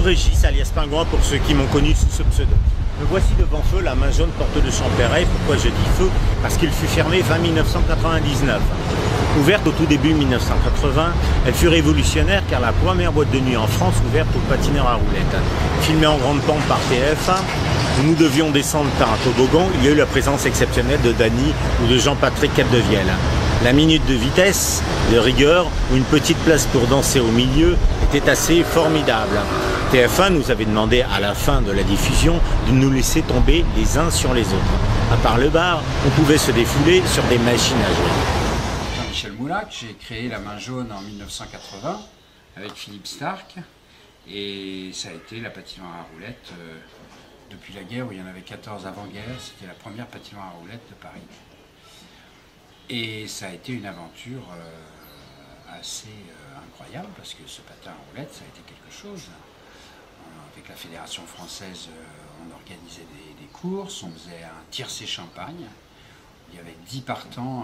Régis, alias Pingouin, pour ceux qui m'ont connu sous ce pseudo. Me voici devant feu la main jaune porte de Champéret. Pourquoi je dis feu? Parce qu'il fut fermé fin 1999. Ouverte au tout début 1980, elle fut révolutionnaire car la première boîte de nuit en France ouverte aux patineurs à roulettes. Filmée en grande pompe par TF1, où nous devions descendre par un toboggan, il y a eu la présence exceptionnelle de Dany ou de Jean-Patrick Capdevielle. La minute de vitesse, de rigueur, ou une petite place pour danser au milieu était assez formidable. TF1 nous avait demandé à la fin de la diffusion de nous laisser tomber les uns sur les autres. À part le bar, on pouvait se défouler sur des machines à jouer. Jean-Michel Moulac, j'ai créé la Main Jaune en 1980 avec Philippe Starck et ça a été la patinoire à roulettes depuis la guerre où il y en avait 14 avant-guerre. C'était la première patinoire à roulettes de Paris. Et ça a été une aventure assez incroyable parce que ce patin à roulettes, ça a été quelque chose. Avec la Fédération française, on organisait des courses, on faisait un tiercé champagne. Il y avait 10 partants.